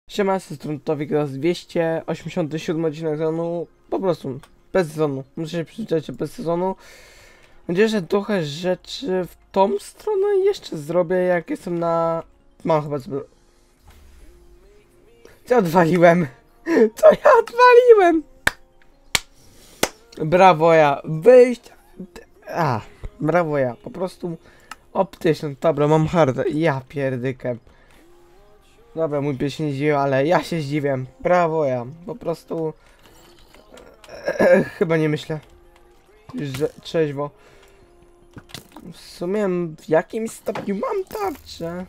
Siema, z strony Towik, raz 287 odcinek sezonu, po prostu, bez sezonu, muszę się przyzwyczaić bez sezonu. Mam nadzieję, że trochę rzeczy w tą stronę jeszcze zrobię, jak jestem na... Mam chyba sobie... Co odwaliłem? Co ja odwaliłem? Brawo ja, wyjść... brawo ja, po prostu... Optyczny, dobra, mam hardę, ja pierdykę. Dobra, mój pies się nie zdziwił, ale ja się zdziwię. Brawo ja. Po prostu... chyba nie myślę. Że trzeźwo. W sumie w jakimś stopniu mam tarczę.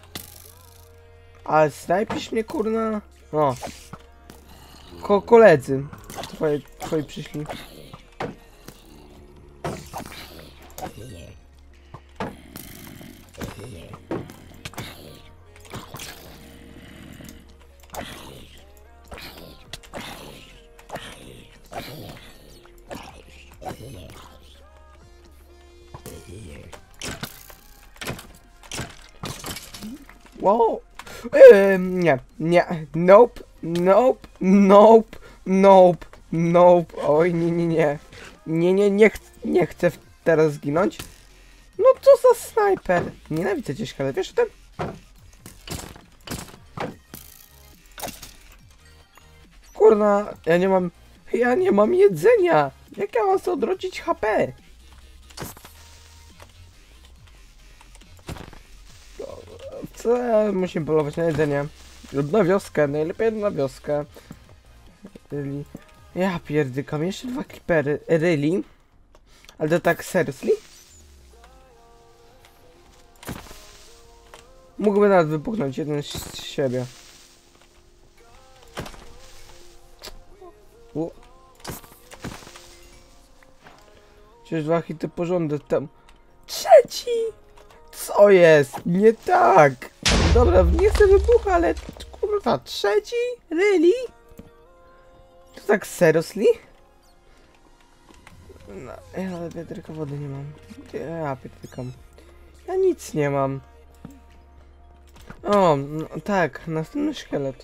Ale snajpisz mnie, kurna. O. Koledzy. Twoi przyszli. Wow. Nie. Nope. Oj, nie chcę teraz zginąć. No co za snajper. Nienawidzę cię, szkale, wiesz o tym? Kurna, ja nie mam jedzenia. Jak ja mam sobie odrodzić HP? Co? Musimy polować na jedzenie. Lub na wioskę, najlepiej na wioskę. Really? Ja pierdykam, jeszcze 2 creepery. Really? Ale to tak seriously? Mógłby nawet wybuchnąć jeden z siebie. Przecież 2 hity porządek tam. Trzeci! Co jest? Nie tak! Dobra, nie chcę wybucha, ale kurwa, trzeci? Really? To tak seriously? No, ale wiaderka wody nie mam. Ja pierdykam. Ja nic nie mam. O, no, tak, następny szkielet.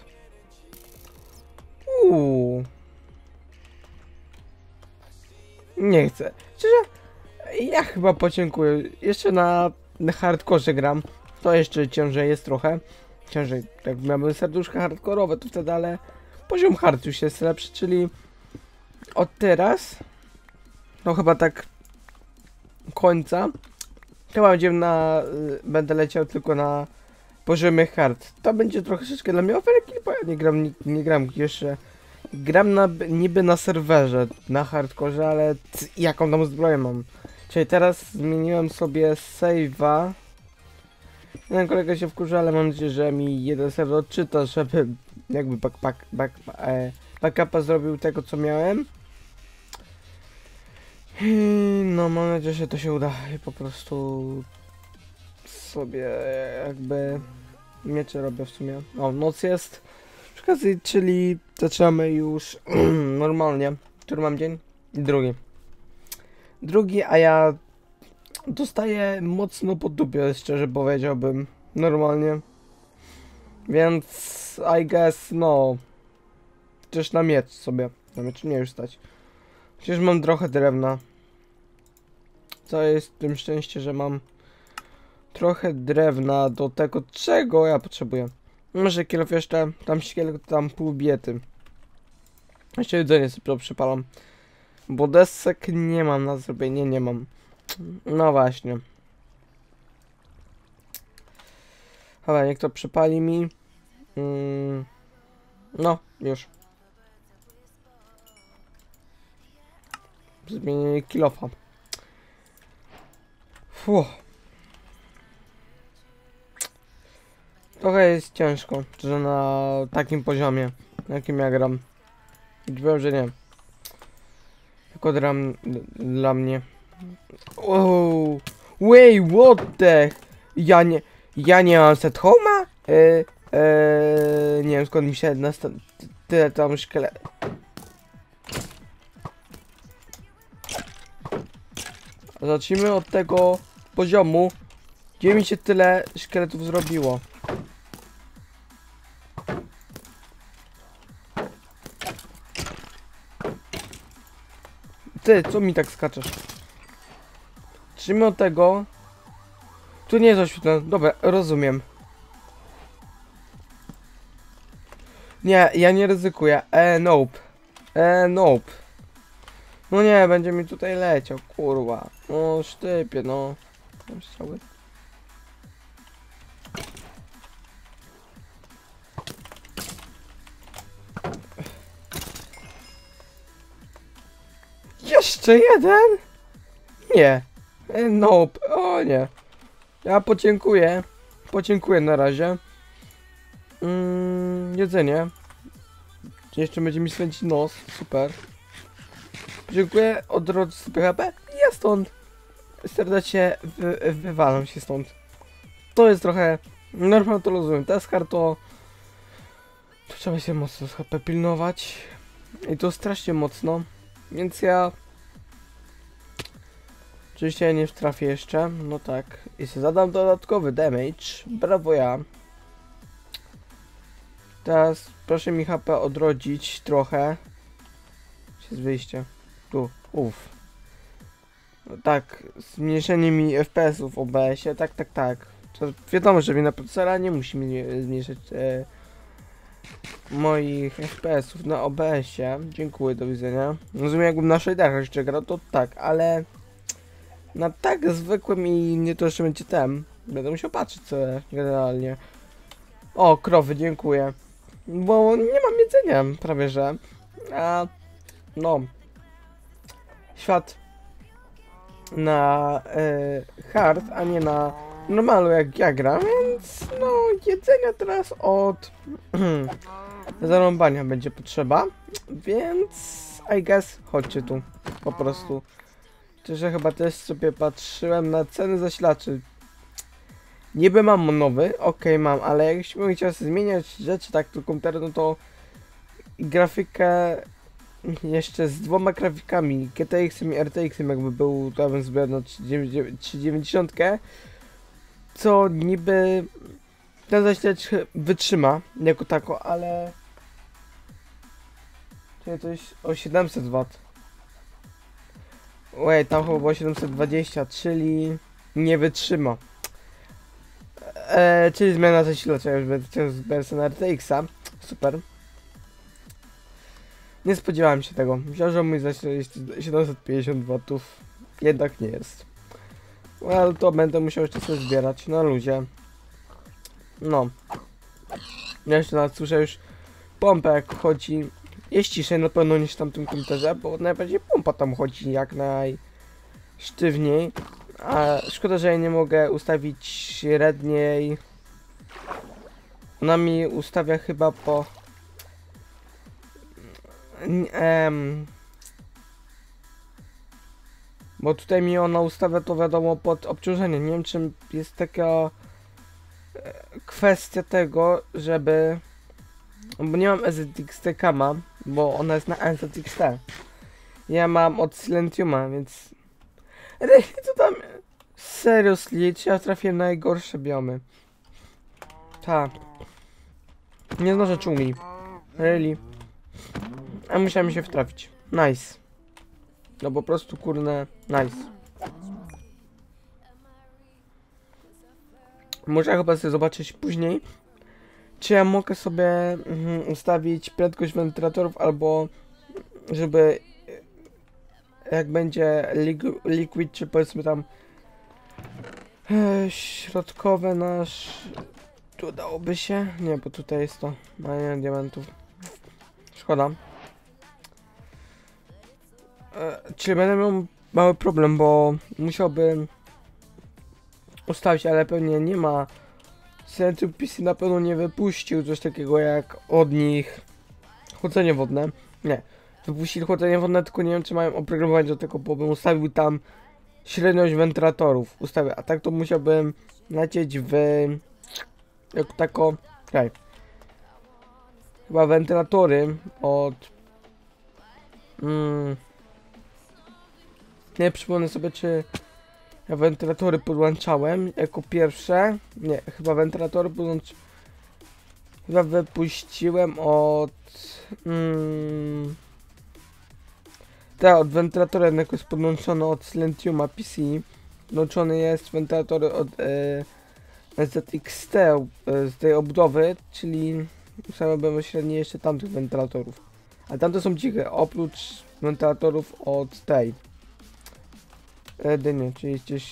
Nie chcę. Szczerze, ja chyba podziękuję. Jeszcze na hardkorze gram. To jeszcze ciężej jest trochę. Ciężej, jak miałbym serduszka hardkorowe, to wtedy, ale poziom hard już jest lepszy, czyli od teraz, no chyba tak końca, chyba będę leciał tylko na poziomie hard. To będzie troszeczkę dla mnie oferki, bo ja nie gram jeszcze. Gram niby na serwerze, na hardkorze, ale jaką tam zbroję mam? Czyli teraz zmieniłem sobie save'a. Jeden kolega się wkurza, ale mam nadzieję, że mi jeden serwer odczyta, żeby jakby backupa zrobił tego, co miałem. No, mam nadzieję, że to się uda i po prostu sobie jakby miecze robię w sumie. O, noc jest przy okazji, czyli zaczynamy już normalnie. Który mam dzień? Drugi, a ja dostaję mocno po dupie, szczerze powiedziałbym, normalnie. Więc I guess, no, też na miecz sobie, na miecz mnie już stać. Przecież mam trochę drewna. Co jest w tym szczęście, że mam trochę drewna do tego, czego ja potrzebuję. Może kilof jeszcze, tam szkielet, tam pół biety. Jeszcze jedzenie sobie przypalam. Bo desek nie mam na zrobienie, nie mam. No właśnie. Dobra, niech to przypali mi. No, już. Zmienienie kilofa. Trochę jest ciężko, że na takim poziomie, na jakim ja gram. Wiem, że nie. Tylko dla mnie. Wow. Wait, what the? Ja nie mam set home'a? Nie wiem skąd mi się tyle tam szkielet. Zacznijmy od tego poziomu, gdzie mi się tyle szkieletów zrobiło. Ty, co mi tak skaczesz? Zacznijmy od tego. Tu nie jest oświetlone. Dobra, rozumiem. Nie, ja nie ryzykuję. Nope. Nope. No nie, będzie mi tutaj leciał, kurwa. No, sztypie, no. Mam strzały. Jeszcze jeden? Nie. Nope. O nie. Ja podziękuję. Podziękuję na razie. Jedzenie. Jeszcze będzie mi swędzić nos. Super. Dziękuję. Od drodzy sobie HP. Ja stąd serdecznie wywalam się stąd. To jest trochę... Normalnie to rozumiem. Teskar to trzeba się mocno z HP pilnować. I to strasznie mocno. Więc ja... Oczywiście ja nie trafię jeszcze. No tak. Jeśli zadam dodatkowy damage. Brawo ja. Teraz proszę mi HP odrodzić trochę. Gdzie jest wyjście? Tu. Uff. No tak. Zmniejszenie mi FPS-ów w OBS-ie. Tak. To wiadomo, że wina procesora nie musi mi zmniejszać moich FPS-ów na OBS-ie. Dziękuję, do widzenia. Rozumiem, jakbym na shaderach jeszcze grał, to tak, ale na tak zwykłym i nie to jeszcze będzie tem. Będę musiał patrzeć co generalnie. O, krowy, dziękuję. Bo nie mam jedzenia, prawie że. A no. Świat na hard, a nie na normalu jak ja gram, więc no jedzenia teraz od zarąbania będzie potrzeba, więc I guess chodźcie tu po prostu. Że chyba też sobie patrzyłem na ceny zasilaczy. Niby mam nowy, okej, mam, ale jakbyśmy chciał zmieniać rzeczy tak do komputera, no to grafikę jeszcze z dwoma grafikami, GTX-em i RTX-em jakby był, to ja bym zbierał na 390, co niby ten zasilacz wytrzyma jako tako, ale czyli coś o 700 W. Wait, tam chyba było 720, czyli nie wytrzyma. Czyli zmiana zasilacza, już będę zbierać na RTX-a. Super. Nie spodziewałem się tego. Myślałem, że mój zasilacz jest 750 W. Jednak nie jest. Ale to będę musiał jeszcze sobie zbierać na luzie. No. Ja jeszcze nawet słyszę już pompę jak chodzi. Jest ciszej na pewno niż w tamtym komputerze, bo najbardziej pompa tam chodzi jak najsztywniej. A szkoda, że ja nie mogę ustawić średniej. Ona mi ustawia chyba po... Bo tutaj mi ona ustawia to wiadomo pod obciążenie. Nie wiem czym jest taka kwestia tego, żeby... Bo nie mam SZXT Kama, bo ona jest na NZXT. Ja mam od Silentiuma, więc... To tam... Seriously, czy ja trafiłem na najgorsze biomy? Tak. Nie znoszę dżungli. Really. A musiałem się wtrafić. Nice. No po prostu kurne, nice. Muszę chyba sobie zobaczyć później, czy ja mogę sobie ustawić prędkość wentylatorów, albo żeby jak będzie liquid, czy powiedzmy tam środkowe nasz... Tu dałoby się? Nie, bo tutaj jest to mania diamentów. Szkoda. Czyli będę miał mały problem, bo musiałbym ustawić, ale pewnie nie ma. Silentium PC na pewno nie wypuścił coś takiego jak od nich chłodzenie wodne. Nie. Wypuścili chłodzenie wodne, tylko nie wiem czy mają oprogramowanie do tego, bo bym ustawił tam średniość wentylatorów. A tak to musiałbym lecieć w... jak tako... Okej. Chyba wentylatory od... Nie przypomnę sobie, czy ja wentylatory podłączałem jako pierwsze. Nie, chyba wentylatory chyba wypuściłem od... od wentylatora jednego jest podłączony od Silentiuma PC. Podłączony jest wentylator od ZXT z tej obudowy, czyli ustawiałbym średnie jeszcze tamtych wentylatorów. A tamte są ciche, oprócz wentylatorów od tej dynie, czyli gdzieś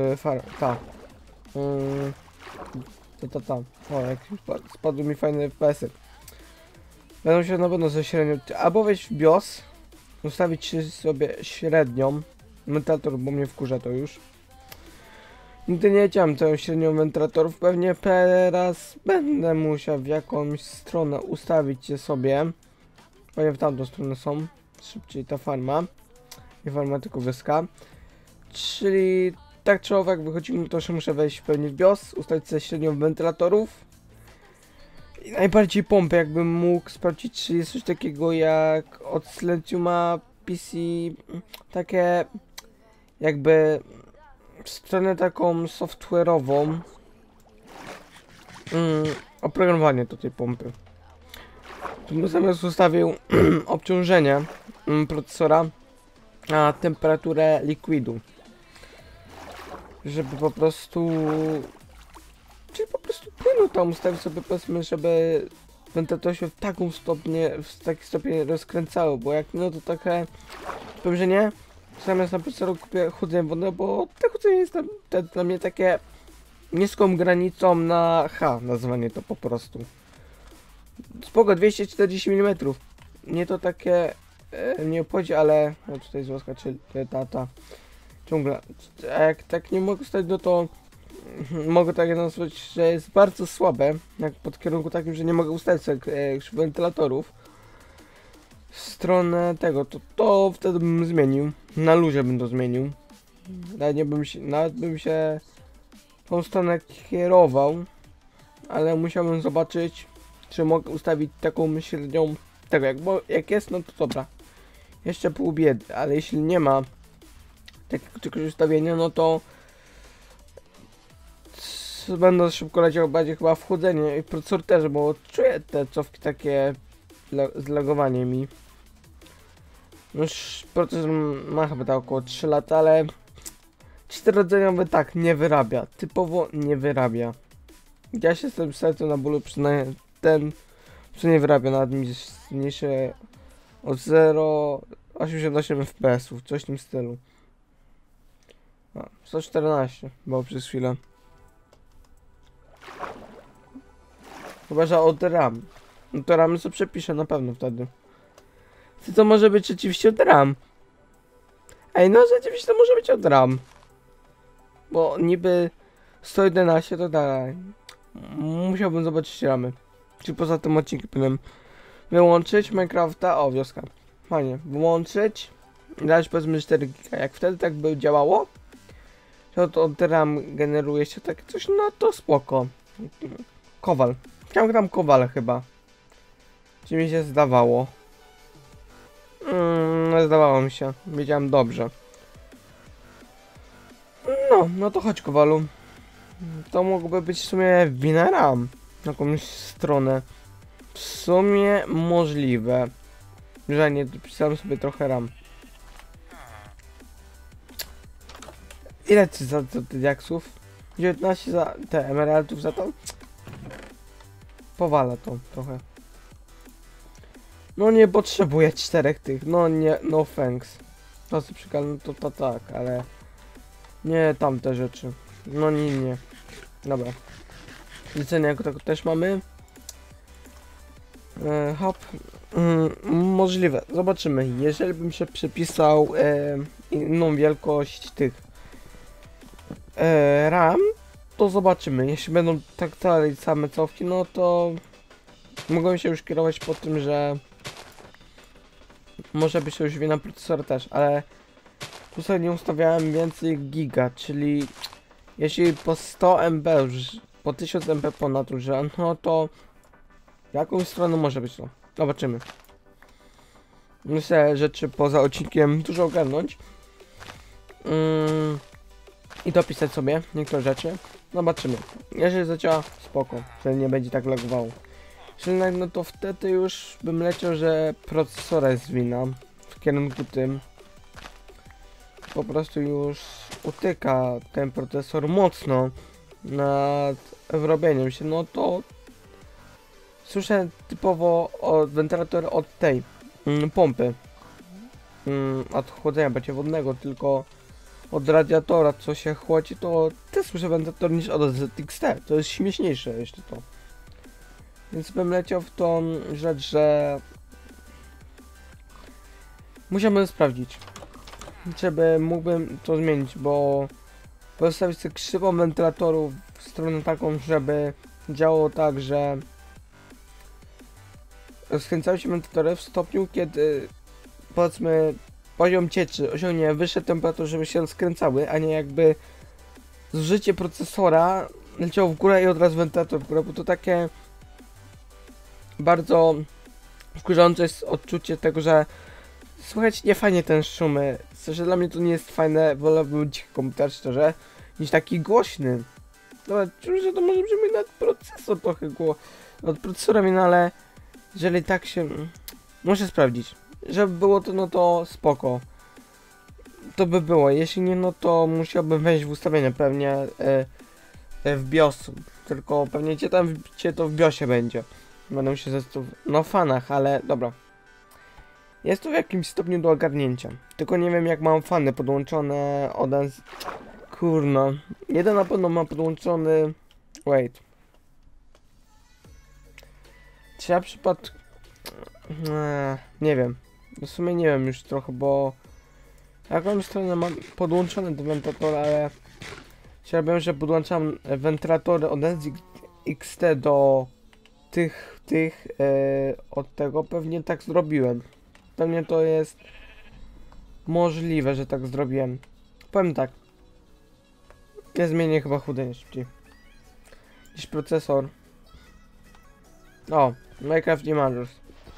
ta. O, jak spadły mi fajne FPS-y. Będą się na pewno ze średnią, albo wejść w BIOS, ustawić sobie średnią wentylator, bo mnie wkurza to już. Nigdy nie wiedziałem tą średnią wentylatorów, pewnie teraz będę musiał w jakąś stronę ustawić je sobie. Pewnie w tamtą stronę są, szybciej ta farma, nie farma tylko wioska. Czyli tak czy owak wychodzi mi to, że muszę wejść pewnie w BIOS, ustawić sobie średnią wentylatorów. I najbardziej pompę, jakbym mógł sprawdzić, czy jest coś takiego jak od Silentiuma PC, takie jakby stronę taką software'ową, oprogramowanie do tej pompy. Tu bym zamiast ustawił obciążenie procesora na temperaturę likwidu, żeby po prostu płynu tam ustawić sobie, powiedzmy, żeby wentylator się w taki stopień rozkręcało, bo jak no to takie, powiem, że nie. Zamiast na procesoru kupię chłodzenie wodne, bo te chłodzenie jest dla mnie takie niską granicą na H, nazwanie to po prostu. Spoko, 240 mm. Nie to takie nie obchodzi, ale no tutaj jest łaska, czy ta ciągle. A jak tak nie mogę stać, no to mogę tak nazwać, że jest bardzo słabe, jak pod kierunku takim, że nie mogę ustawić wentylatorów w stronę tego, to wtedy bym zmienił. Na luzie bym to zmienił. Nawet bym się tą stronę kierował, ale musiałbym zobaczyć, czy mogę ustawić taką średnią tego, jak jest, no to dobra. Jeszcze pół biedy, ale jeśli nie ma takiego czegoś ustawienia, no to będę szybko leciał bardziej chyba w chłodzenie i procesor też, bo czuję te cofki takie zlagowanie mi. Już procesor ma chyba tak około 3 lata, ale 4-rdzeniowy tak nie wyrabia, typowo nie wyrabia. Ja się z tym sercem na bólu przyznaję, ten co nie wyrabia, nawet mi mniejsze o 0,88 fps, coś w tym stylu. A, 114 było przez chwilę. Chyba, że od RAM. No to ramy co przepiszę na pewno wtedy. Co to może być rzeczywiście od RAM? Ej, no rzeczywiście to może być od RAM. Bo niby 111 to dalej. Musiałbym zobaczyć ramy. Czy poza tym odcinkiem powinienem wyłączyć Minecrafta, o wioska. Fajnie, wyłączyć. Dać powiedzmy 4 giga. Jak wtedy tak by działało, to od RAM generuje się takie coś, no to spoko. Kowal. Chciałem tam kowale chyba. Czy mi się zdawało? Zdawało mi się. Wiedziałem dobrze. No to chodź kowalu. To mogłoby być w sumie wina RAM. Na jakąś stronę. W sumie możliwe. Że nie dopisałem sobie trochę RAM. Ile ci za tych diaksów? 19 za te emeraldów za to? Powala to trochę. No nie potrzebuję 4 tych, no nie, no thanks. To co przykalne to tak, ale nie tamte rzeczy. No nie. Dobra. Licenie jako tako też mamy. Hop. Możliwe. Zobaczymy. Jeżeli bym się przepisał inną wielkość tych RAM, to zobaczymy. Jeśli będą tak dalej same cofki, no to mogą się już kierować po tym, że może być to już wina procesora też, ale tu sobie nie ustawiałem więcej giga, czyli jeśli po 100 MB już, po 1000 MB ponad użyłem, no to jakąś stronę może być to. Zobaczymy. Myślę, że czy poza odcinkiem dużo ogarnąć i dopisać sobie niektóre rzeczy. Zobaczymy. Jeżeli zadziała, spoko, wtedy nie będzie tak lagowało. Jeżeli no to wtedy już bym leciał, że procesora jest wina. w kierunku tym po prostu już utyka ten procesor mocno nad wrobieniem się, no to słyszę typowo od wentylatora od tej pompy od chłodzenia będzie wodnego, tylko od radiatora co się chłodzi, to też słyszę wentylator niż od ZXT, to jest śmieszniejsze jeszcze to. Więc bym leciał w tą rzecz, że musiałbym sprawdzić, żeby mógłbym to zmienić, bo postawić sobie krzywą wentylatorów w stronę taką, żeby działało tak, że skręcały się wentylatory w stopniu, kiedy powiedzmy poziom cieczy osiągnie wyższe temperatury, żeby się skręcały, a nie jakby zużycie procesora leciało w górę i od razu wentylator w górę, bo to takie bardzo wkurzające jest odczucie tego, że słychać niefajnie ten szumy. W sensie dla mnie to nie jest fajne, wolałbym cichy komputer szczerze, niż taki głośny. Dobra, czuję, że to może brzmi nad procesor trochę od procesora, no ale jeżeli tak się... Muszę sprawdzić. Żeby było to, no to spoko. To by było, jeśli nie, no to musiałbym wejść w ustawienia pewnie w BIOS. Tylko pewnie gdzie to w BIOSie będzie. Będę się no fanach, ale dobra. Jest to w jakimś stopniu do ogarnięcia. Tylko nie wiem jak mam fany podłączone od... Kurno. Jeden na pewno ma podłączony... Wait. Czy ja przypadku... nie wiem. W sumie nie wiem już trochę, bo... Jakąś stronę mam podłączony do wentylatora, ale... Chciałbym, że podłączam wentylatory od XT do tych od tego. Pewnie tak zrobiłem. Pewnie to jest możliwe, że tak zrobiłem. Powiem tak. Ja zmienię chyba chłodzenie szybciej niż procesor. O, Minecraft Images.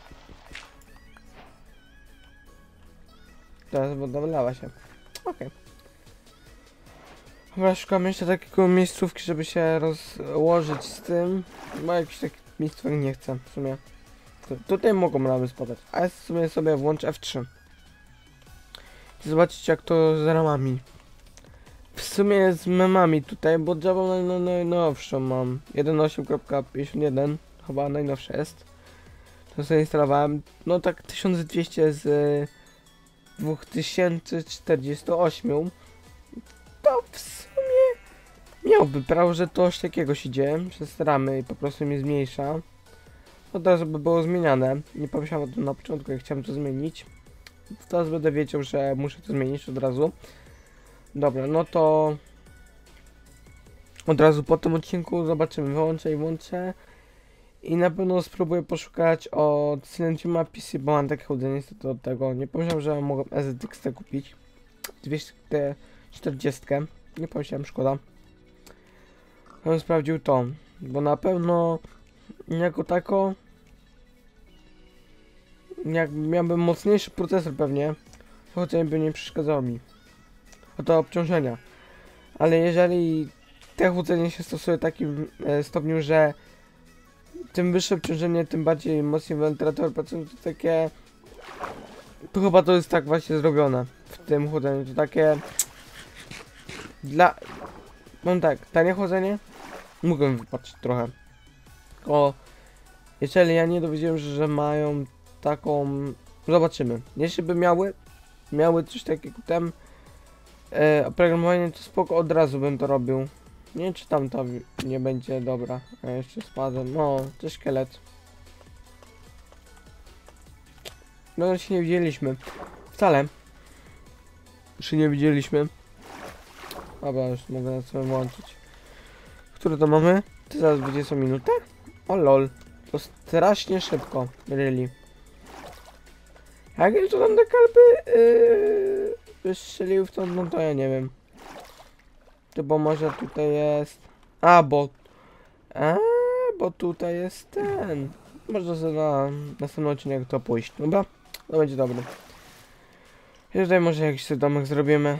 Teraz woda wylała się. Okej. Chyba szukam jeszcze takiego miejscówki, żeby się rozłożyć z tym. Bo jakiś taki miejscówek nie chcę w sumie. Tutaj mogą nawet spadać. A ja w sumie sobie włączę F3. I zobaczycie jak to z ramami. W sumie z memami tutaj, bo Java najnowszą mam. 1.8.51 chyba najnowsza jest. To sobie instalowałem. No tak 1200 z 2048. To w sumie miałby prawo, że coś takiego się dzieje przez ramy i po prostu mnie zmniejsza. Od razu by było zmieniane. Nie pomyślałem o tym na początku, jak chciałem to zmienić. Teraz będę wiedział, że muszę to zmienić od razu. Dobra, no to od razu po tym odcinku zobaczymy. Wyłączę i włączę. I na pewno spróbuję poszukać od Silentiuma PC, bo mam takie chodzenie niestety od tego. Nie pomyślałem, że mogę SZXT kupić. 240. Nie pomyślałem, szkoda. Bym sprawdził to, bo na pewno jako tako, jak miałbym mocniejszy procesor pewnie, to chodzenie by nie przeszkadzało mi. O to obciążenia. Ale jeżeli te chłodzenie się stosuje w takim stopniu, że tym wyższe obciążenie, tym bardziej mocniej wentylator pracuje, to takie... To chyba to jest tak właśnie zrobione w tym chłodzeniu. To takie... Mam tak, tanie chłodzenie? Mógłbym wypatrzeć trochę. Tylko... Jeżeli ja nie dowiedziałem, że mają taką... Zobaczymy. Jeśli by miały coś takiego tam... oprogramowanie, to spoko, od razu bym to robił. Nie wiem, czy tam to nie będzie dobra. A jeszcze spadłem. No, to szkielet. No, się nie widzieliśmy. Wcale. Się nie widzieliśmy. Dobra, już mogę sobie włączyć. Które to mamy? To zaraz 20 minutę? O lol. To strasznie szybko. Really. Jak już to tam te kalby wystrzelił w to, no to ja nie wiem. To bo może tutaj jest... bo tutaj jest ten... Można sobie na następny odcinek to pójść, dobra? To będzie dobry. I tutaj może jakiś sobie domek zrobimy.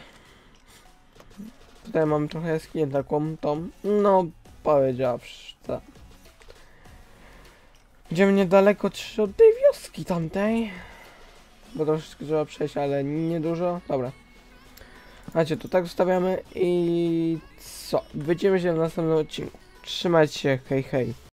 Tutaj mam trochę jaskinię taką, tą... No, powiedziawszy, tak. Idziemy niedaleko od tej wioski tamtej. bo troszeczkę trzeba przejść, ale nie dużo. Dobra. Macie, to tak zostawiamy i co? Widzimy się w następnym odcinku. Trzymajcie się, hej hej.